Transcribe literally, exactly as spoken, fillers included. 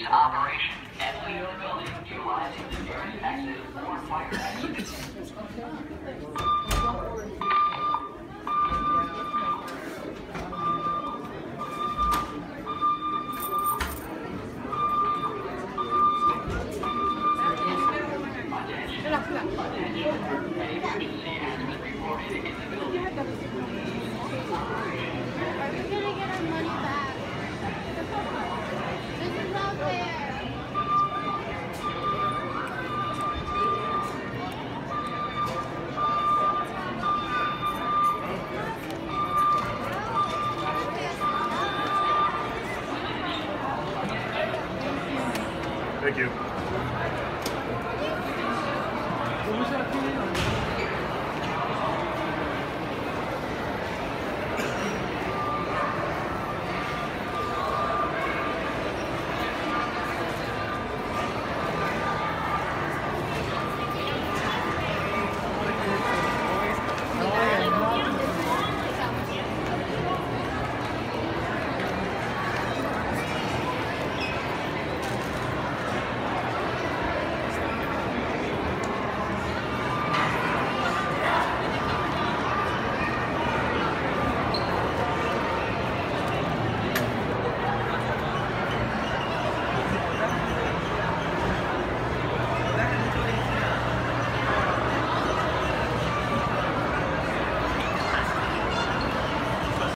operation and leave the building utilizing the nearest exit or fire exit. An emergency has been reported in the building. Are we gonna get our money back? This is not fair. Thank you. What was that?